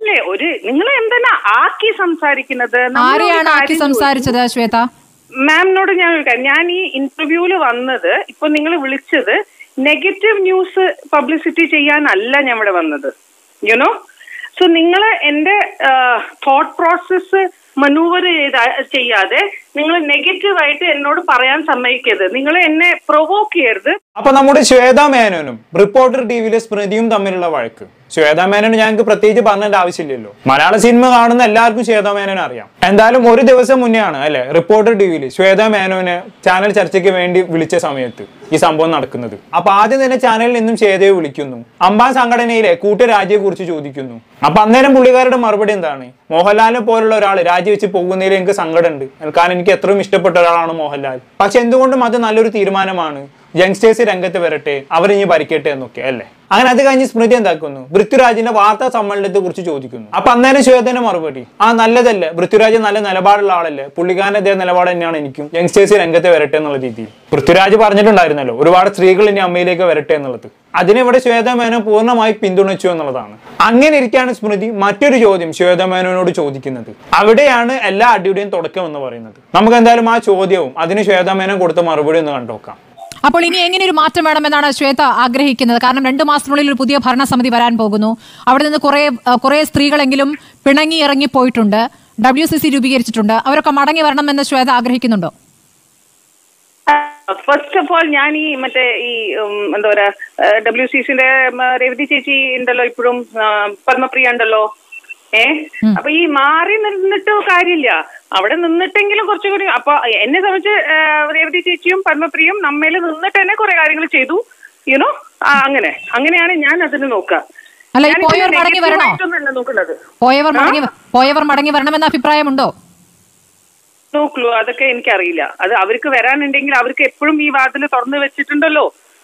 ഒരു നിങ്ങൾ എന്താണ് ആക്കി സംസാരിക്കുന്നത്? ആരെയാണ് ആക്കി സംസാരിച്ചത് ശ്വേത? മാമിനോട് ഞാൻ ഈ ഇന്റർവ്യൂല് വന്നത്, ഇപ്പൊ നിങ്ങൾ വിളിച്ചത് നെഗറ്റീവ് ന്യൂസ് പബ്ലിസിറ്റി ചെയ്യാനല്ല ഞാൻ ഇവിടെ വന്നത്, യുനോ. സോ നിങ്ങൾ എന്റെ തോട്ട് പ്രോസസ് മനൂവർ ചെയ്യാതെ നിങ്ങൾ നെഗറ്റീവായിട്ട് എന്നോട് പറയാൻ സമ്മതിക്കരുത്. നിങ്ങൾ എന്നെ പ്രൊവോക്ക് ചെയ്യരുത്. അപ്പൊ നമ്മുടെ ശ്വേതാ മേനോനും റിപ്പോർട്ടർ ടിവിയിലെ സ്മൃതിയും തമ്മിലുള്ള വഴക്ക്. ശ്വേതാ മേനോന് ഞങ്ങൾക്ക് പ്രത്യേകിച്ച് പറഞ്ഞതിന്റെ ആവശ്യമില്ലല്ലോ, മലയാള സിനിമ കാണുന്ന എല്ലാവർക്കും ശ്വേതാ മേനോനെ അറിയാം. എന്തായാലും ഒരു ദിവസം മുന്നേ ആണ് അല്ലെ റിപ്പോർട്ടർ ടിവിയിൽ ശ്വേതാ മേനോനെ ചാനൽ ചർച്ചയ്ക്ക് വേണ്ടി വിളിച്ച സമയത്ത് ഈ സംഭവം നടക്കുന്നത്. അപ്പൊ ആദ്യം തന്നെ ചാനലിൽ നിന്നും ശ്വേതയെ വിളിക്കുന്നു, അംബാൻ സംഘടനയിലെ കൂട്ടരാജിയെ കുറിച്ച് ചോദിക്കുന്നു. അപ്പൊ അന്നേരം പുള്ളിക്കാരുടെ മറുപടി എന്താണ്? മോഹൻലാലിനെ പോലുള്ള ഒരാൾ രാജിവെച്ച് പോകുന്നതിൽ എനിക്ക് സങ്കടമുണ്ട്, കാരണം എനിക്ക് എത്രയും ഇഷ്ടപ്പെട്ട ഒരാളാണ് മോഹൻലാൽ. പക്ഷെ എന്തുകൊണ്ടും അത് നല്ലൊരു തീരുമാനമാണ്, യങ്സ്റ്റേഴ്സ് രംഗത്ത് വരട്ടെ, അവരിനി ഭരിക്കട്ടെ എന്നൊക്കെ അല്ലേ. അങ്ങനെ അത് കഴിഞ്ഞ് സ്മൃതി എന്താക്കുന്നു, പൃഥ്വിരാജിന്റെ വാർത്താ സമ്മേളനത്തെ കുറിച്ച് ചോദിക്കുന്നു. അപ്പൊ അന്നേരം ശ്വേതന്റെ മറുപടി, നല്ലതല്ലേ, പൃഥ്വിരാജ് നല്ല നിലപാടുള്ള ആളല്ലേ, പുള്ളിക്കാരന്റെ അതേ നിലപാട് തന്നെയാണ് എനിക്കും, യങ്സ്റ്റേഴ്സ് രംഗത്ത് വരട്ടെ എന്നുള്ള രീതിയിൽ. പൃഥ്വിരാജ് പറഞ്ഞിട്ടുണ്ടായിരുന്നല്ലോ ഒരുപാട് സ്ത്രീകൾ ഇനി അമ്മയിലേക്ക് വരട്ടെ എന്നുള്ളത്. അതിനിവിടെ ശ്വേതാ മേനോൻ പൂർണ്ണമായി പിന്തുണച്ചു എന്നുള്ളതാണ്. അങ്ങനെ ഇരിക്കുകയാണ് സ്മൃതി മറ്റൊരു ചോദ്യം ശ്വേതാ മേനോനോട് ചോദിക്കുന്നത്. അവിടെയാണ് എല്ലാ അടിയുടെയും തുടക്കം എന്ന് പറയുന്നത്. നമുക്ക് എന്തായാലും ആ ചോദ്യവും അതിന് ശ്വേതാ മേനോൻ കൊടുത്ത മറുപടി ഒന്ന് കണ്ടുനോക്കാം. അപ്പോൾ ഇനി എങ്ങനെ ഒരു മാറ്റം വേണമെന്നാണ് ശ്വേത ആഗ്രഹിക്കുന്നത്? കാരണം 2 മാസത്തിനുള്ളിൽ ഒരു പുതിയ ഭരണസമിതി വരാൻ പോകുന്നു. അവിടെ നിന്ന് കുറെ സ്ത്രീകളെങ്കിലും പിണങ്ങി ഇറങ്ങി പോയിട്ടുണ്ട്, WCC രൂപീകരിച്ചിട്ടുണ്ട്. അവരൊക്കെ മടങ്ങി വരണമെന്ന് ശ്വേത ആഗ്രഹിക്കുന്നുണ്ടോ? ഫസ്റ്റ് ഓഫ് ഓൾ ഞാൻ ഈ എന്താ പറയാ WCCന്റെ രേവതി ചേച്ചി ഉണ്ടല്ലോ, ഇപ്പോഴും പത്മപ്രിയ ഉണ്ടല്ലോ. അപ്പൊ ഈ മാറി നിന്നിട്ട് കാര്യമില്ല, അവിടെ നിന്നിട്ടെങ്കിലും കുറച്ചുകൂടി. അപ്പൊ എന്നെ സംബന്ധിച്ച് രേവതി ചേച്ചിയും പത്മപ്രിയും നമ്മയിൽ നിന്നിട്ട് തന്നെ കുറെ കാര്യങ്ങൾ ചെയ്തു, യുനോ. അങ്ങനെയാണ് ഞാൻ അതിന് നോക്കുക. പോയവർ മടങ്ങി വരണമെന്ന അഭിപ്രായമുണ്ടോ? നോക്കൂ, അതൊക്കെ എനിക്കറിയില്ല. അത് അവർക്ക് വരാനുണ്ടെങ്കിൽ അവർക്ക് എപ്പോഴും ഈ വാതിൽ തുറന്നു വെച്ചിട്ടുണ്ടല്ലോ.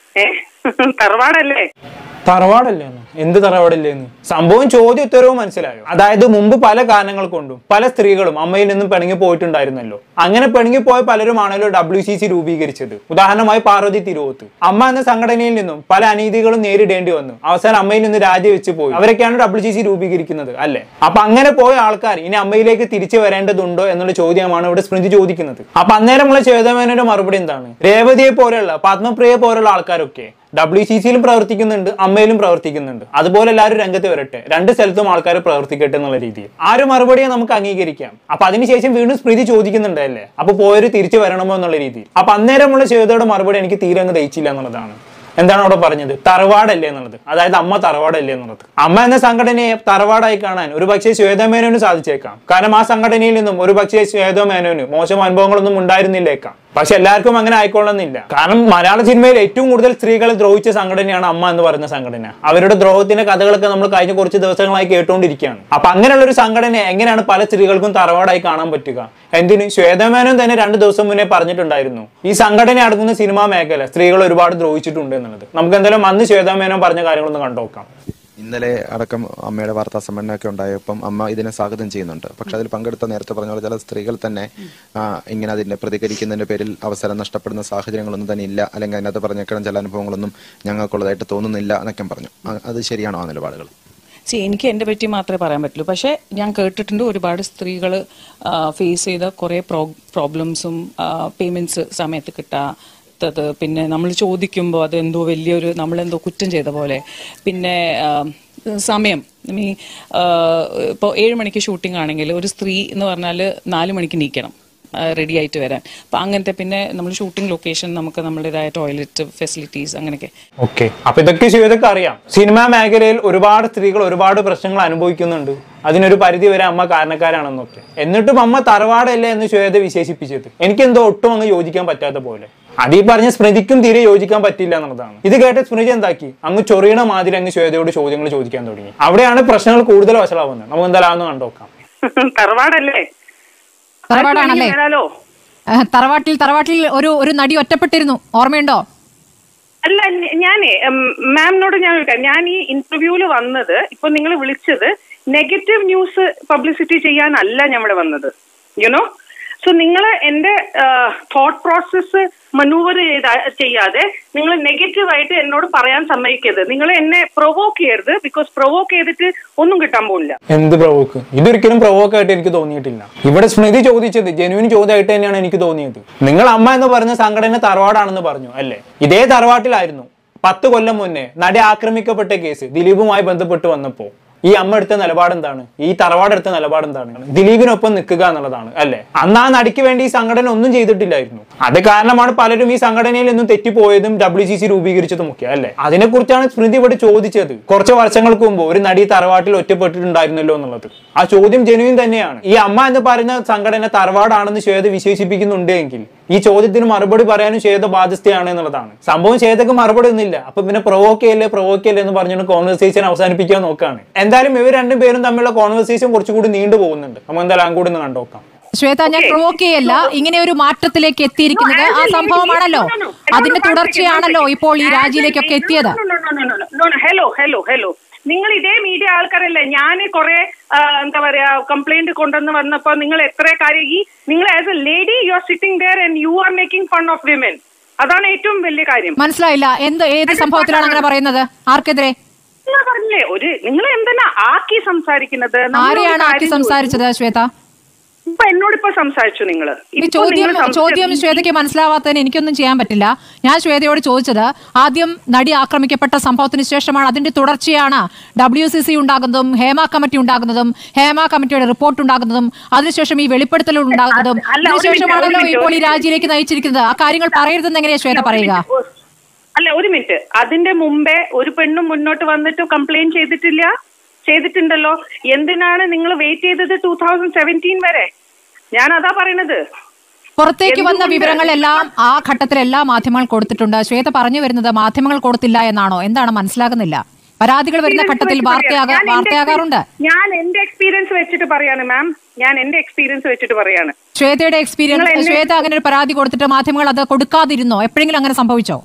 തറവാടല്ലേ? എന്ത് തറവാടില്ലേന്ന്? സംഭവം ചോദ്യം ഉത്തരവും മനസ്സിലായോ? അതായത് മുമ്പ് പല കാരണങ്ങൾ കൊണ്ടും പല സ്ത്രീകളും അമ്മയിൽ നിന്നും പിണങ്ങി പോയിട്ടുണ്ടായിരുന്നല്ലോ. അങ്ങനെ പിണങ്ങിപ്പോയ പലരുമാണല്ലോ WCC രൂപീകരിച്ചത്. ഉദാഹരണമായി പാർവതി തിരുവോത്ത്. അമ്മ എന്ന സംഘടനയിൽ നിന്നും പല അനീതികളും നേരിടേണ്ടി വന്നു. അവസാനം അമ്മയിൽ നിന്ന് രാജിവെച്ച് പോയി. അവരൊക്കെയാണ് WCC രൂപീകരിക്കുന്നത് അല്ലെ. അപ്പൊ അങ്ങനെ പോയ ആൾക്കാർ ഇനി അമ്മയിലേക്ക് തിരിച്ചു വരേണ്ടതുണ്ടോ എന്നുള്ള ചോദ്യമാണ് ഇവിടെ സ്മൃതി ചോദിക്കുന്നത്. അപ്പൊ അന്നേരമുള്ള ശ്വേതാ മേനോന്റെ മറുപടി എന്താണ്? രേവതിയെ പോലെയുള്ള പത്മപ്രിയയെ പോലുള്ള ആൾക്കാരൊക്കെ WCCയിലും പ്രവർത്തിക്കുന്നുണ്ട്, അമ്മയിലും പ്രവർത്തിക്കുന്നുണ്ട്. അതുപോലെ എല്ലാവരും രംഗത്ത് വരട്ടെ, 2 സ്ഥലത്തും ആൾക്കാർ പ്രവർത്തിക്കട്ടെ എന്നുള്ള രീതിയിൽ ആ ഒരു മറുപടിയെ നമുക്ക് അംഗീകരിക്കാം. അപ്പൊ അതിനുശേഷം വീണ്ടും സ്മൃതി ചോദിക്കുന്നുണ്ടല്ലേ, അപ്പൊ പോയവര് തിരിച്ചു വരണമോ എന്നുള്ള രീതിയിൽ. അപ്പൊ അന്നേരമുള്ള ശ്വേതയുടെ മറുപടി എനിക്ക് തീരെ അങ്ങ് ദഹിച്ചില്ല എന്നുള്ളതാണ്. എന്താണ് അവിടെ പറഞ്ഞത്? തറവാടല്ലേ എന്നുള്ളത്. അതായത് അമ്മ തറവാടല്ലേ എന്നുള്ളത്. അമ്മ എന്ന സംഘടനയെ തറവാടായി കാണാൻ ഒരു പക്ഷേ ശ്വേതാ മേനോന് സാധിച്ചേക്കാം. കാരണം ആ സംഘടനയിൽ നിന്നും ഒരു പക്ഷേ ശ്വേതാ മേനോന് മോശം അനുഭവങ്ങളൊന്നും ഉണ്ടായിരുന്നില്ലേക്കാം. പക്ഷെ എല്ലാവർക്കും അങ്ങനെ ആയിക്കൊള്ളുന്നില്ല. കാരണം മലയാള സിനിമയിൽ ഏറ്റവും കൂടുതൽ സ്ത്രീകളെ ദ്രോഹിച്ച സംഘടനയാണ് അമ്മ എന്ന് പറയുന്ന സംഘടന. അവരുടെ ദ്രോഹത്തിന്റെ കഥകളൊക്കെ നമ്മൾ കഴിഞ്ഞ കുറച്ച് ദിവസങ്ങളായി കേട്ടുകൊണ്ടിരിക്കുകയാണ്. അപ്പൊ അങ്ങനെയുള്ള ഒരു സംഘടന എങ്ങനെയാണ് പല സ്ത്രീകൾക്കും തറവാടായി കാണാൻ പറ്റുക? എന്തിന്? ശ്വേതാ മേനോൻ തന്നെ 2 ദിവസം മുന്നേ പറഞ്ഞിട്ടുണ്ടായിരുന്നു ഈ സംഘടന അടങ്ങുന്ന സിനിമാ മേഖല സ്ത്രീകൾ ഒരുപാട് ദ്രോഹിച്ചിട്ടുണ്ട് എന്നുള്ളത്. നമുക്ക് എന്തായാലും അന്ന് ശ്വേതാ മേനോൻ പറഞ്ഞ കാര്യങ്ങളൊന്ന് കണ്ടുനോക്കാം. ഇന്നലെ അടക്കം അമ്മയുടെ വാർത്താ സമ്മേളനമൊക്കെ ഉണ്ടായപ്പം അമ്മ ഇതിനെ സ്വാഗതം ചെയ്യുന്നുണ്ട്. പക്ഷെ അതിൽ പങ്കെടുത്ത നേരത്തെ പറഞ്ഞ പോലെ ചില സ്ത്രീകൾ തന്നെ ഇങ്ങനെ അതിനെ പ്രതികരിക്കുന്നതിന്റെ പേരിൽ അവസരം നഷ്ടപ്പെടുന്ന സാഹചര്യങ്ങളൊന്നും തന്നെ ഇല്ല, അല്ലെങ്കിൽ അതിനകത്ത് പറഞ്ഞേക്കണം ചില അനുഭവങ്ങളൊന്നും ഞങ്ങൾക്കുള്ളതായിട്ട് തോന്നുന്നില്ല എന്നൊക്കെ പറഞ്ഞു. അത് ശരിയാണോ ആ നിലപാടുകൾ? എനിക്ക് എന്നെ പറ്റി മാത്രമേ പറയാൻ പറ്റുള്ളൂ. പക്ഷേ ഞാൻ കേട്ടിട്ടുണ്ട് ഒരുപാട് സ്ത്രീകൾ ഫേസ് ചെയ്ത കുറേ പ്രോബ്ലംസും, പേയ്മെന്റ്സ് സമയത്ത് കിട്ടാത്തത്, പിന്നെ നമ്മൾ ചോദിക്കുമ്പോൾ അതെന്തോ വലിയൊരു നമ്മളെന്തോ കുറ്റം ചെയ്ത പോലെ, പിന്നെ സമയം ഇപ്പോൾ 7 മണിക്ക് ഷൂട്ടിംഗ് ആണെങ്കിൽ ഒരു സ്ത്രീ എന്ന് പറഞ്ഞാൽ 4 മണിക്ക് നീക്കണം റെഡി ആയിട്ട് വരാൻ. അപ്പം അങ്ങനത്തെ, പിന്നെ നമ്മൾ ഷൂട്ടിംഗ് ലൊക്കേഷൻ നമുക്ക് നമ്മുടേതായ ടോയ്ലറ്റ് ഫെസിലിറ്റീസ് അങ്ങനെയൊക്കെ. ഓക്കെ, അപ്പൊ ഇതൊക്കെ അറിയാം. സിനിമാ മേഖലയിൽ ഒരുപാട് സ്ത്രീകൾ ഒരുപാട് പ്രശ്നങ്ങൾ അനുഭവിക്കുന്നുണ്ട്. അതിനൊരു പരിധി വരെ അമ്മ കാരണക്കാരാണെന്നൊക്കെ. എന്നിട്ടും അമ്മ തറവാടല്ലേ എന്ന് ശ്വേത വിശേഷിപ്പിച്ചത് എനിക്കെന്തോ ഒട്ടും അങ്ങ് യോജിക്കാൻ പറ്റാത്ത പോലെ. അതീ പറഞ്ഞ സ്മൃതിക്കും തീരെ യോജിക്കാൻ പറ്റില്ല എന്നുള്ളതാണ്. ഇത് കേട്ട് സ്മൃതി എന്താക്കി, അങ്ങ് ചൊറിയണ മാതിരി അങ്ങ് ശ്വേതയോട് ചോദ്യങ്ങൾ ചോദിക്കാൻ തുടങ്ങി. അവിടെയാണ് പ്രശ്നങ്ങൾ കൂടുതൽ വഷളാവുന്നത്. നമുക്ക് എന്തായാലും കണ്ടോക്കാം. തറവാടാണല്ലേ? തറവാട്ടിൽ ഒരു നടി ഒറ്റപ്പെട്ടിരുന്നു, ഓർമ്മയുണ്ടോ? അല്ല, മാമിനോട് ഞാൻ ഈ ഇന്റർവ്യൂല് വന്നത്, ഇപ്പൊ നിങ്ങൾ വിളിച്ചത് നെഗറ്റീവ് ന്യൂസ് പബ്ലിസിറ്റി ചെയ്യാനല്ല ഞാൻ ഇവിടെ വന്നത്, യുനോ. സോ നിങ്ങൾ എന്റെ തോട്ട് പ്രോസസ്സ് മനൂവർ ചെയ്യാതെ നിങ്ങൾ നെഗറ്റീവായിട്ട് എന്നോട് പറയാൻ സമ്മതിക്കരുത്. നിങ്ങൾ എന്നെ പ്രൊവോക്ക് ചെയ്യരുത്. ബിക്കോസ് പ്രൊവോക്ക് ചെയ്തിട്ട് ഒന്നും കിട്ടാൻ പോകില്ല. എന്ത് പ്രൊവോക്ക്? ഇതൊരിക്കലും പ്രൊവോക്ക് ആയിട്ട് എനിക്ക് തോന്നിയിട്ടില്ല. ഇവിടെ സ്മൃതി ചോദിച്ചത് ജെന്യൂൻ ചോദ്യമായിട്ട് തന്നെയാണ് എനിക്ക് തോന്നിയത്. നിങ്ങൾ അമ്മ എന്ന് പറഞ്ഞ സംഘടന തറവാടാണെന്ന് പറഞ്ഞു അല്ലേ? ഇതേ തറവാട്ടിലായിരുന്നു 10 കൊല്ലം മുന്നേ നടി ആക്രമിക്കപ്പെട്ട കേസ് ദിലീപുമായി ബന്ധപ്പെട്ട് വന്നപ്പോ ഈ അമ്മ എടുത്ത നിലപാട് എന്താണ്? ഈ തറവാടെടുത്ത നിലപാട് എന്താണ്? ദിലീപിനൊപ്പം നിൽക്കുക എന്നുള്ളതാണ് അല്ലെ? അന്ന് ആ നടിക്ക് വേണ്ടി ഈ സംഘടന ഒന്നും ചെയ്തിട്ടില്ലായിരുന്നു. അത് കാരണമാണ് പലരും ഈ സംഘടനയിൽ നിന്നും തെറ്റിപ്പോയതും WCC രൂപീകരിച്ചതും ഒക്കെ അല്ലെ? അതിനെക്കുറിച്ചാണ് സ്മൃതി ഇവിടെ ചോദിച്ചത്. കുറച്ച് വർഷങ്ങൾക്ക് മുമ്പ് ഒരു നടി തറവാട്ടിൽ ഒറ്റപ്പെട്ടിട്ടുണ്ടായിരുന്നല്ലോ എന്നുള്ളത്. ആ ചോദ്യം ജെന്യൂൻ തന്നെയാണ്. ഈ അമ്മ എന്ന് പറയുന്ന സംഘടന തറവാടാണെന്ന് ശ്വേത വിശേഷിപ്പിക്കുന്നുണ്ടെങ്കിൽ ഈ ചോദ്യത്തിന് മറുപടി പറയാനും ശ്വേത ബാധ്യസ്ഥയാണ് എന്നുള്ളതാണ്. സംഭവം ശ്വേതക്ക് മറുപടി ഒന്നുമില്ല. അപ്പൊ പിന്നെ പ്രൊവോക്ക് ചെയ്യല്ലേ എന്ന് പറഞ്ഞുകൊണ്ട് കോൺവെർസേഷൻ അവസാനിപ്പിക്കാൻ നോക്കാണ്. എന്തായാലും ഇവർ രണ്ടുപേരും തമ്മിലുള്ള കോൺവെർസേഷൻ കുറച്ചുകൂടി നീണ്ടു പോകുന്നുണ്ട്. നമുക്ക് എന്തായാലും അങ്ങോട്ട് ഒന്ന് കണ്ടോക്കാം. ശ്വേത, ഞാൻ പ്രൊവോക്ക് ചെയ്യല്ല. ഇങ്ങനെ ഒരു മാറ്റത്തിലേക്ക് എത്തിയിരിക്കുന്നത് ആ സംഭവമാണല്ലോ, അതിന്റെ തുടർച്ചയാണല്ലോ ഇപ്പോൾ ഈ രാജിയിലേക്കൊക്കെ എത്തിയത്. ഹലോ നിങ്ങൾ ഇതേ മീഡിയ ആൾക്കാരല്ലേ? ഞാൻ കുറെ എന്താ പറയാ കംപ്ലൈന്റ് കൊണ്ടുവന്ന് വന്നപ്പോ നിങ്ങൾ എത്ര കാര്യം നിങ്ങൾ as a lady you are sitting there and you are making fun of women. അതാണ് ഏറ്റവും വലിയ കാര്യം. മനസ്സിലായില്ല, ഏത് സംഭവത്തിലാണ് അങ്ങനെ പറയുന്നത്? ആർക്കെതിരെ? പറഞ്ഞില്ലേ നിങ്ങൾ എന്തിനാ ആക്കി സംസാരിക്കുന്നത്? ആരെയാണ് ആക്കി സംസാരിച്ചത് ശ്വേത? ഇപ്പൊ എന്നോടിപ്പോ സംസാരിച്ചു നിങ്ങൾ. ചോദ്യം ശ്വേതയ്ക്ക് മനസ്സിലാവാത്തതിന് എനിക്കൊന്നും ചെയ്യാൻ പറ്റില്ല. ഞാൻ ശ്വേതയോട് ചോദിച്ചത് ആദ്യം നടി ആക്രമിക്കപ്പെട്ട സംഭവത്തിന് ശേഷമാണ്, അതിന്റെ തുടർച്ചയാണ് WCC ഉണ്ടാകുന്നതും ഹേമ കമ്മിറ്റി ഉണ്ടാകുന്നതും ഹേമ കമ്മിറ്റിയുടെ റിപ്പോർട്ട് ഉണ്ടാകുന്നതും അതിനുശേഷം ഈ വെളിപ്പെടുത്തൽ ഉണ്ടാകുന്നതും അതിനുശേഷമാണല്ലോ ഇപ്പോൾ ഈ രാജിയിലേക്ക് നയിച്ചിരിക്കുന്നത്. ആ കാര്യങ്ങൾ പറയരുതെന്ന് എങ്ങനെയാ ശ്വേത പറയുക? അല്ല, ഒരു മിനിറ്റ്. അതിന്റെ മുമ്പേ ഒരു പെണ്ണും മുന്നോട്ട് വന്നിട്ട് കംപ്ലൈന്റ് ചെയ്തിട്ടുണ്ടല്ലോ. എന്തിനാണ് നിങ്ങൾ വെയിറ്റ് ചെയ്തത് 2017 വരെ? ഞാൻ അതാ പറയുന്നത്. പുറത്തേക്ക് വന്ന വിവരങ്ങളെല്ലാം ആ ഘട്ടത്തിലെല്ലാം മാധ്യമങ്ങൾ കൊടുത്തിട്ടുണ്ട്. ശ്വേത പറഞ്ഞു വരുന്നത് മാധ്യമങ്ങൾ കൊടുത്തില്ല എന്നാണോ? എന്താണ് മനസ്സിലാകുന്നില്ല. പരാതികൾ വരുന്ന ഘട്ടത്തിൽ വാർത്തയാകാറുണ്ട്. ഞാൻ എന്റെ എക്സ്പീരിയൻസ് വെച്ചിട്ട് പറയാണ് മാം. ശ്വേതയുടെ എക്സ്പീരിയൻസ്. ശ്വേത അങ്ങനെ ഒരു പരാതി കൊടുത്തിട്ട് മാധ്യമങ്ങൾ അത് കൊടുക്കാതിരുന്നോ? എപ്പോഴെങ്കിലും അങ്ങനെ സംഭവിച്ചോ?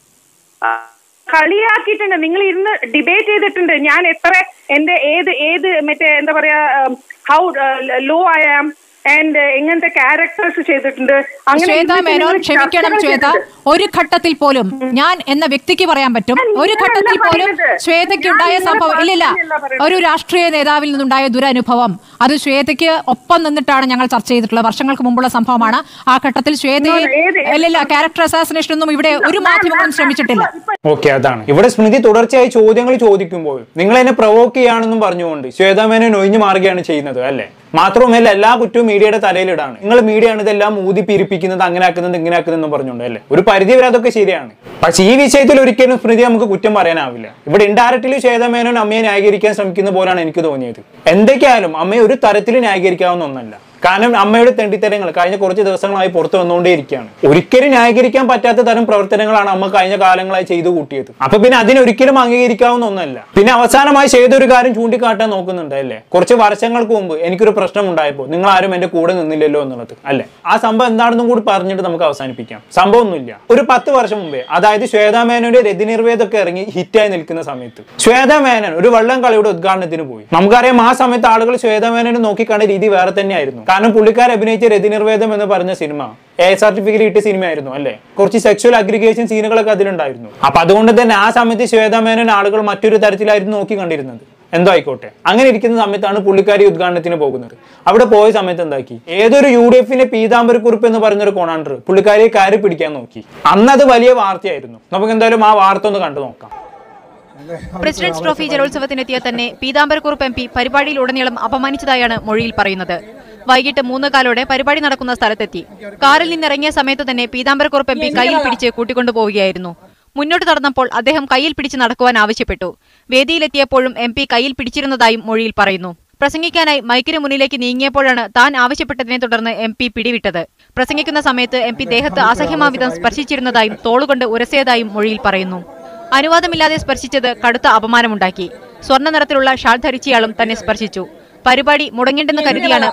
കളിയാക്കിയിട്ടുണ്ട്. നിങ്ങൾ ഇരുന്ന് ഡിബേറ്റ് ചെയ്തിട്ടുണ്ട്. ഞാൻ എത്ര എന്റെ ഏത് മറ്റേ എന്താ പറയാ how low I am and എങ്ങനത്തെ ക്യാരക്ടേഴ്സ് ചെയ്തിട്ടുണ്ട്. ശ്വേത മേനോൻ, ക്ഷമിക്കണം ശ്വേത, ഒരു ഘട്ടത്തിൽ പോലും ഞാൻ എന്ന വ്യക്തിക്ക് പറയാൻ പറ്റും, ഒരു ഘട്ടത്തിൽ പോലും ശ്വേതയ്ക്ക് ഉണ്ടായ സംഭവം ഇല്ലില്ല. ഒരു രാഷ്ട്രീയ നേതാവിൽ നിന്നുണ്ടായ ദുരനുഭവം അത് ശ്വേതയ്ക്ക് ഒപ്പം നിന്നിട്ടാണ് ഞങ്ങൾ ചർച്ച ചെയ്തിട്ടുള്ളത്. വർഷങ്ങൾക്ക് മുമ്പുള്ള സംഭവമാണ്. ആ ഘട്ടത്തിൽ ശ്വേതയെ ഇല്ലില്ല, ക്യാരക്ടർ അസാസിനേഷൻ ഒന്നും ഇവിടെ ഒരു മാധ്യമങ്ങളും ശ്രമിച്ചിട്ടില്ല. ഓക്കെ, അതാണ് ഇവിടെ സ്മൃതി തുടർച്ചയായി ചോദ്യങ്ങൾ ചോദിക്കുമ്പോൾ നിങ്ങൾ എന്നെ പ്രൊവോക്ക് ചെയ്യാണെന്നും പറഞ്ഞുകൊണ്ട് ശ്വേതാ മേനോൻ ഒഴിഞ്ഞു മാറുകയാണ് ചെയ്യുന്നത് അല്ലെ? മാത്രവുമല്ല എല്ലാ കുറ്റവും മീഡിയയുടെ തലയിലിടാണ്. നിങ്ങൾ മീഡിയയാണ് ഇതെല്ലാം ഊതി പിരിപ്പിക്കുന്നത്, അങ്ങനെ ആക്കുന്നത് ഇങ്ങനെ ആക്കുന്നതെന്ന് പറഞ്ഞുകൊണ്ട് അല്ലേ? ഒരു പരിധി വരെ അതൊക്കെ ശരിയാണ്. പക്ഷേ ഈ വിഷയത്തിൽ ഒരിക്കലും സ്മൃതി നമുക്ക് കുറ്റം പറയാനാവില്ല. ഇവിടെ ഇൻഡയറക്റ്റ്ലി ശ്വേതാ മേനോൻ അമ്മയെ ന്യായീകരിക്കാൻ ശ്രമിക്കുന്ന പോലാണ് എനിക്ക് തോന്നിയത്. എന്തൊക്കെയായാലും അമ്മയെ ഒരു തരത്തിൽ ന്യായീകരിക്കാവുന്ന ഒന്നല്ല. കാരണം അമ്മയുടെ തെണ്ടിത്തരങ്ങൾ കഴിഞ്ഞ കുറച്ച് ദിവസങ്ങളായി പുറത്തു വന്നുകൊണ്ടേയിരിക്കുകയാണ്. ഒരിക്കലും ന്യായീകരിക്കാൻ പറ്റാത്ത തരം പ്രവർത്തനങ്ങളാണ് അമ്മ കഴിഞ്ഞ കാലങ്ങളായി ചെയ്തു കൂട്ടിയത്. അപ്പൊ പിന്നെ അതിനൊരിക്കലും അംഗീകരിക്കാവുന്ന ഒന്നല്ല. പിന്നെ അവസാനമായി ചെയ്തൊരു കാര്യം ചൂണ്ടിക്കാട്ടാൻ നോക്കുന്നുണ്ട് അല്ലേ? കുറച്ച് വർഷങ്ങൾക്ക് മുമ്പ് എനിക്കൊരു പ്രശ്നം ഉണ്ടായപ്പോൾ നിങ്ങൾ ആരും എന്റെ കൂടെ നിന്നില്ലല്ലോ എന്നുള്ളത് അല്ലെ? ആ സംഭവം എന്താണെന്നും കൂടി പറഞ്ഞിട്ട് നമുക്ക് അവസാനിപ്പിക്കാം. സംഭവം ഒന്നുമില്ല. ഒരു 10 വർഷം മുമ്പേ, അതായത് ശ്വേതാ മേനോന്റെ രതിനിർവേദമൊക്കെ ഇറങ്ങി ഹിറ്റായി നിൽക്കുന്ന സമയത്ത് ശ്വേതാ മേനോൻ ഒരു വള്ളം കളിയുടെ ഉദ്ഘാടനത്തിന് പോയി. നമുക്കറിയാം ആ സമയത്ത് ആളുകൾ ശ്വേതാ മേനോനെ നോക്കിക്കാണുന്ന രീതി വേറെ തന്നെയായിരുന്നു. കാരണം പുള്ളിക്കാരൻ അഭിനയിച്ച രതിനിർവേദം എന്ന് പറഞ്ഞ സിനിമ A സർട്ടിഫിക്കറ്റ് കിട്ടിയ സിനിമയായിരുന്നു അല്ലെ? കുറച്ച് സെക്ഷൽ അഗ്രിഗേഷൻ സീനുകളൊക്കെ അതിലുണ്ടായിരുന്നു. അപ്പൊ അതുകൊണ്ട് തന്നെ ആ സമയത്ത് ശ്വേതാ മേനോൻ ആളുകൾ മറ്റൊരു തരത്തിലായിരുന്നു നോക്കി കണ്ടിരുന്നത്. എന്തോ ആയിക്കോട്ടെ, അങ്ങനെ ഇരിക്കുന്ന സമയത്താണ് പുള്ളിക്കാരി ഉദ്ഘാടനത്തിന് പോകുന്നത്. അവിടെ പോയ സമയത്ത് എന്താക്കി, ഏതൊരു UDFന്റെ പീതാംബരക്കുറിപ്പ് എന്ന് പറഞ്ഞൊരു കോണാണ്ടർ പുള്ളിക്കാരിയെ കയറി പിടിക്കാൻ നോക്കി. അന്നത് വലിയ വാർത്തയായിരുന്നു. നമുക്ക് എന്തായാലും ആ വാർത്ത ഒന്ന് കണ്ടു നോക്കാം. പ്രസിഡന്റ്സ് ട്രോഫി ജലോത്സവത്തിനെത്തിയ തന്നെ പീതാംബരക്കുറുപ്പ് MP പരിപാടിയിലുടനീളം അപമാനിച്ചതായാണ് മൊഴിയിൽ പറയുന്നത്. വൈകിട്ട് 3:15 പരിപാടി നടക്കുന്ന സ്ഥലത്തെത്തി. കാറിൽ നിന്നിറങ്ങിയ സമയത്ത് തന്നെ പീതാംബരക്കുറുപ്പ് MP കയ്യിൽ പിടിച്ച് കൂട്ടിക്കൊണ്ടുപോവുകയായിരുന്നു. മുന്നോട്ട് നടന്നപ്പോൾ അദ്ദേഹം കയ്യിൽ പിടിച്ച് നടക്കുവാൻ ആവശ്യപ്പെട്ടു. വേദിയിലെത്തിയപ്പോഴും MP കയ്യിൽ പിടിച്ചിരുന്നതായും മൊഴിയിൽ പറയുന്നു. പ്രസംഗിക്കാനായി മൈക്കിന് മുന്നിലേക്ക് നീങ്ങിയപ്പോഴാണ് താൻ ആവശ്യപ്പെട്ടതിനെ തുടർന്ന് MP പിടിവിട്ടത്. പ്രസംഗിക്കുന്ന സമയത്ത് MP ദേഹത്ത് അസഹ്യമാവിധം സ്പർശിച്ചിരുന്നതായും തോളുകൊണ്ട് ഉരസിയതായും മൊഴിയിൽ പറയുന്നു. അനുവാദമില്ലാതെ സ്പർശിച്ചത് കടുത്ത അപമാനമുണ്ടാക്കി. സ്വർണ്ണ നിറത്തിലുള്ള ഷാൾ ധരിച്ചയാളും തന്നെ സ്പർശിച്ചു. പരിപാടി മുടങ്ങേണ്ടെന്ന് കരുതിയാണ്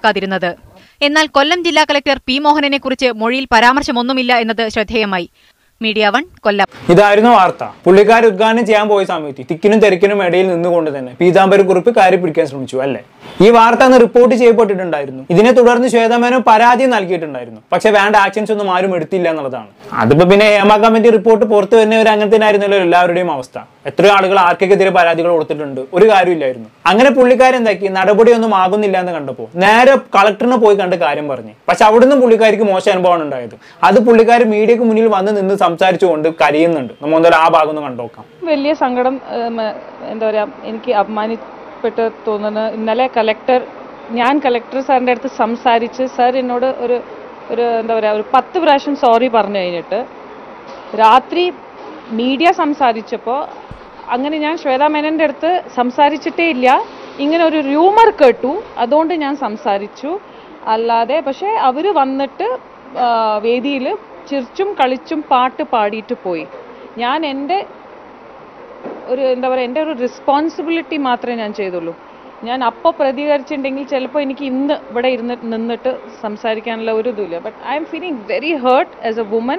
പ്രശ്നമുണ്ടാക്കാതിരുന്നത്. എന്നാൽ കൊല്ലം ജില്ലാ കളക്ടർ P. മോഹനനെ കുറിച്ച് മൊഴിയിൽ പരാമർശമൊന്നുമില്ല എന്നത് ശ്രദ്ധേയമായി. മീഡിയ 1 കൊല്ലം. ഇതായിരുന്നു വാർത്ത. പുള്ളിക്കാർ ഉദ്ഘാടനം ചെയ്യാൻ പോയ സമയത്ത് തിക്കിനും തിരക്കിനും ഇടയിൽ നിന്നുകൊണ്ട് തന്നെ പീതാംബരക്കുറുപ്പ് കാര്യം പിടിക്കാൻ ശ്രമിച്ചു അല്ലേ? ഈ വാർത്ത അന്ന് റിപ്പോർട്ട് ചെയ്യപ്പെട്ടിട്ടുണ്ടായിരുന്നു. ഇതിനെ തുടർന്ന് ശ്വേതാ മേനോൻ പരാതി നൽകിയിട്ടുണ്ടായിരുന്നു. പക്ഷെ വേണ്ട ആക്ഷൻസ് ഒന്നും ആരും എടുത്തില്ല എന്നുള്ളതാണ്. അതിപ്പോ പിന്നെ ഹേമ കമ്മിറ്റി റിപ്പോർട്ട് പുറത്തു വരുന്നവർ അങ്ങനെ തന്നെ ആയിരുന്നല്ലോ എല്ലാവരുടെയും അവസ്ഥ. എത്രയോ ആളുകൾ ആർക്കെതിരെ പരാതികൾ കൊടുത്തിട്ടുണ്ട്, ഒരു കാര്യമില്ലായിരുന്നു. അങ്ങനെ പുള്ളിക്കാരെന്താക്കി നടപടിയൊന്നും ആകുന്നില്ല എന്ന് കണ്ടപ്പോൾ നേരെ കളക്ടറിനെ പോയി കണ്ട് കാര്യം പറഞ്ഞു. പക്ഷെ അവിടുന്ന് പുള്ളിക്കാർക്ക് മോശം അനുഭവമാണ് ഉണ്ടായത്. അത് പുള്ളിക്കാർ മീഡിയക്ക് മുന്നിൽ വന്ന് നിന്ന് സംസാരിച്ചുകൊണ്ട് കരയുന്നുണ്ട്. നമ്മൾ എന്തായാലും ആ ഭാഗം ഒന്ന് കണ്ടോക്കാം. വലിയ സങ്കടം, എന്താ പറയാ, എനിക്ക് അപമാനിപ്പെട്ട് തോന്നുന്നു. ഇന്നലെ ഞാൻ കളക്ടർ സാറിൻ്റെ അടുത്ത് സംസാരിച്ച് സാർ എന്നോട് ഒരു എന്താ പറയുക ഒരു 10 പ്രാവശ്യം സോറി പറഞ്ഞു കഴിഞ്ഞിട്ട് രാത്രി മീഡിയ സംസാരിച്ചപ്പോൾ അങ്ങനെ ഞാൻ ശ്വേതാ മേനോൻ്റെ അടുത്ത് സംസാരിച്ചിട്ടേ ഇല്ല. ഇങ്ങനെ ഒരു റൂമർ കേട്ടു, അതുകൊണ്ട് ഞാൻ സംസാരിച്ചു. അല്ലാതെ പക്ഷേ അവർ വന്നിട്ട് വേദിയിൽ ചിരിച്ചും കളിച്ചും പാട്ട് പാടിയിട്ട് പോയി. ഞാൻ എൻ്റെ എന്താ പറയുക എൻ്റെ ഒരു റെസ്പോൺസിബിലിറ്റി മാത്രമേ ഞാൻ ചെയ്തുള്ളൂ. ഞാൻ അപ്പോൾ പ്രതികരിച്ചിട്ടുണ്ടെങ്കിൽ ചിലപ്പോൾ എനിക്ക് ഇന്ന് ഇവിടെ നിന്നിട്ട് സംസാരിക്കാനുള്ള ഒരു ഇതുമില്ല. But I'm feeling very hurt as a woman.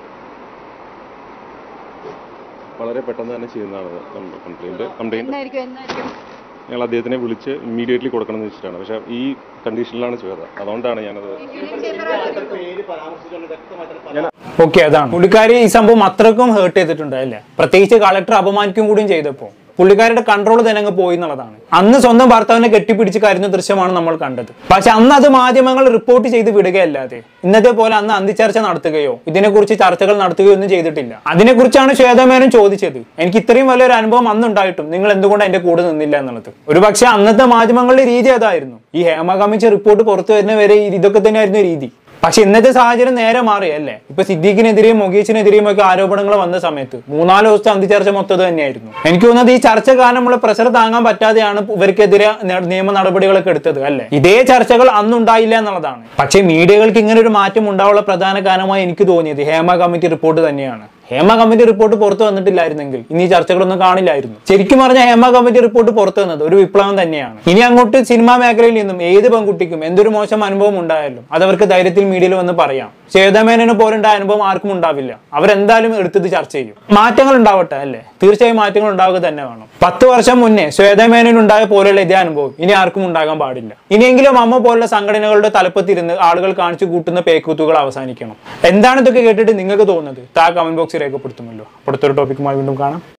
വളരെ പെട്ടെന്ന് തന്നെ ചെയ്യുന്നതാണ് കംപ്ലൈൻറ്റ്. ഞങ്ങൾ അദ്ദേഹത്തിനെ വിളിച്ച് ഇമ്മീഡിയറ്റ്ലി കൊടുക്കണം എന്ന് വെച്ചിട്ടാണ്. പക്ഷേ ഈ കണ്ടീഷനിലാണ് ചെയ്തത്. അതുകൊണ്ടാണ് ഞാനത് ഓക്കെ. അതാണ് പുള്ളിക്കാരി ഈ സംഭവം അത്രക്കും ഹേർട്ട് ചെയ്തിട്ടുണ്ട് അല്ലേ? പ്രത്യേകിച്ച് കളക്ടർ അപമാനിക്കും കൂടിയും ചെയ്തപ്പോൾ പുള്ളിക്കാരുടെ കൺട്രോൾ തന്നെ അങ്ങ് പോയി എന്നുള്ളതാണ്. അന്ന് സ്വന്തം ഭർത്താവിനെ കെട്ടിപ്പിടിച്ച് കരുന്ന ദൃശ്യമാണ് നമ്മൾ കണ്ടത്. പക്ഷെ അന്ന് അത് മാധ്യമങ്ങൾ റിപ്പോർട്ട് ചെയ്ത് വിടുകയല്ലാതെ ഇന്നത്തെ പോലെ അന്ന് അന്തിച്ചർച്ച നടത്തുകയോ ഇതിനെക്കുറിച്ച് ചർച്ചകൾ നടത്തുകയോ ഒന്നും ചെയ്തിട്ടില്ല. അതിനെക്കുറിച്ചാണ് ശ്വേതാ മേനോൻ ചോദിച്ചത്. എനിക്ക് ഇത്രയും വലിയൊരു അനുഭവം അന്നുണ്ടായിട്ടും നിങ്ങൾ എന്തുകൊണ്ട് എന്റെ കൂടെ നിന്നില്ല എന്നുള്ളത്. ഒരു പക്ഷെ അന്നത്തെ മാധ്യമങ്ങളുടെ രീതി അതായിരുന്നു. ഈ ഹേമ കമ്മിറ്റി റിപ്പോർട്ട് പുറത്തു വരുന്ന വരെ ഇതൊക്കെ തന്നെയായിരുന്നു രീതി. പക്ഷെ ഇന്നത്തെ സാഹചര്യം നേരെ മാറിയല്ലേ? ഇപ്പൊ സിദ്ദീഖിനെതിരെയും മുകേഷിനെതിരെയും ഒക്കെ ആരോപണങ്ങൾ വന്ന സമയത്ത് 3-4 ദിവസത്തെ അന്തിച്ചർച്ച മൊത്തം തന്നെയായിരുന്നു. എനിക്ക് തോന്നുന്നത് ഈ ചർച്ച കാരണമുള്ള പ്രഷർ താങ്ങാൻ പറ്റാതെയാണ് ഇവർക്കെതിരെ നിയമ നടപടികളൊക്കെ എടുത്തത് അല്ലേ? ഇതേ ചർച്ചകൾ അന്നുണ്ടായില്ല എന്നുള്ളതാണ്. പക്ഷേ മീഡിയകൾക്ക് ഇങ്ങനെ ഒരു മാറ്റം ഉണ്ടാവാനുള്ള പ്രധാന കാരണമായി എനിക്ക് തോന്നിയത് ഹേമ കമ്മിറ്റി റിപ്പോർട്ട് തന്നെയാണ്. ഹേമ കമ്മിറ്റി റിപ്പോർട്ട് പുറത്തു വന്നിട്ടില്ലായിരുന്നെങ്കിൽ ഇനി ചർച്ചകളൊന്നും കാണില്ലായിരുന്നു. ശരിക്കും പറഞ്ഞാൽ ഹേമ കമ്മിറ്റി റിപ്പോർട്ട് പുറത്തു വന്നത് ഒരു വിപ്ലവം തന്നെയാണ്. ഇനി അങ്ങോട്ട് സിനിമാ മേഖലയിൽ നിന്നും ഏത് പെൺകുട്ടിക്കും എന്തൊരു മോശം അനുഭവം ഉണ്ടായാലും അതവർക്ക് ധൈര്യത്തിൽ മീഡിയയിൽ വന്ന് പറയാം. ശ്വേതാ മേനോന് പോലുണ്ടായ അനുഭവം ആർക്കും ഉണ്ടാവില്ല. അവരെന്തായാലും എടുത്തത് ചർച്ച ചെയ്യും. മാറ്റങ്ങൾ ഉണ്ടാവട്ടെ അല്ലേ? തീർച്ചയായും മാറ്റങ്ങൾ ഉണ്ടാവുക തന്നെ വേണം. 10 വർഷം മുന്നേ ശ്വേതാ മേനോന് ഉണ്ടായ പോലെയുള്ള ഇതേ അനുഭവം ഇനി ആർക്കും ഉണ്ടാകാൻ പാടില്ല. ഇനിയെങ്കിലും അമ്മ പോലുള്ള സംഘടനകളുടെ തലപ്പത്തിരുന്ന് ആളുകൾ കാണിച്ചു കൂട്ടുന്ന പേക്കൂത്തുകൾ അവസാനിക്കണം. എന്താണ് ഇതൊക്കെ കേട്ടിട്ട് നിങ്ങൾക്ക് തോന്നുന്നത്? കമന്റ് ബോക്സിൽ രേഖപ്പെടുത്തുമല്ലോ. അടുത്തൊരു ടോപ്പിക്കുമായി വീണ്ടും കാണാം.